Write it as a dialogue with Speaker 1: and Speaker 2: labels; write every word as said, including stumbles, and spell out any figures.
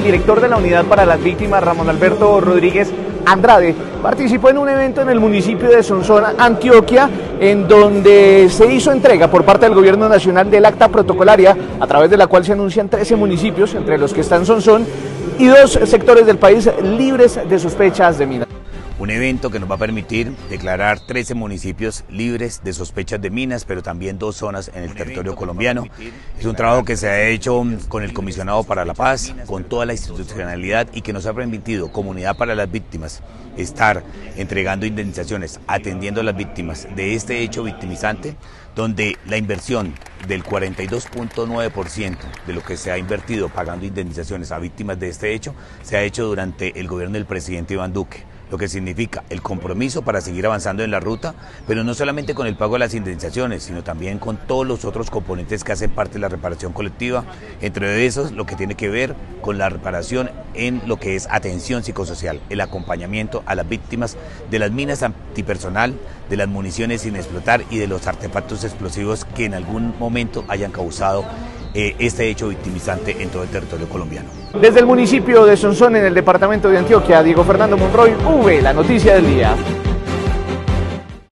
Speaker 1: el director de la Unidad para las Víctimas, Ramón Alberto Rodríguez Andrade, participó en un evento en el municipio de Sonsón, Antioquia, en donde se hizo entrega por parte del Gobierno Nacional del acta protocolaria, a través de la cual se anuncian trece municipios, entre los que están Sonsón, y dos sectores del país libres de sospechas de minas.
Speaker 2: Un evento que nos va a permitir declarar trece municipios libres de sospechas de minas, pero también dos zonas en el territorio colombiano. Es un trabajo que se ha hecho con el Comisionado para la Paz, con toda la institucionalidad y que nos ha permitido, Comunidad para las Víctimas, estar entregando indemnizaciones, atendiendo a las víctimas de este hecho victimizante, donde la inversión del cuarenta y dos punto nueve por ciento de lo que se ha invertido pagando indemnizaciones a víctimas de este hecho se ha hecho durante el gobierno del presidente Iván Duque, lo que significa el compromiso para seguir avanzando en la ruta, pero no solamente con el pago de las indemnizaciones, sino también con todos los otros componentes que hacen parte de la reparación colectiva, entre esos lo que tiene que ver con la reparación en lo que es atención psicosocial, el acompañamiento a las víctimas de las minas antipersonal, de las municiones sin explotar y de los artefactos explosivos que en algún momento hayan causado eh, este hecho victimizante en todo el territorio colombiano.
Speaker 1: Desde el municipio de Sonsón, en el departamento de Antioquia, Diego Fernando Monroy, V, la noticia del día.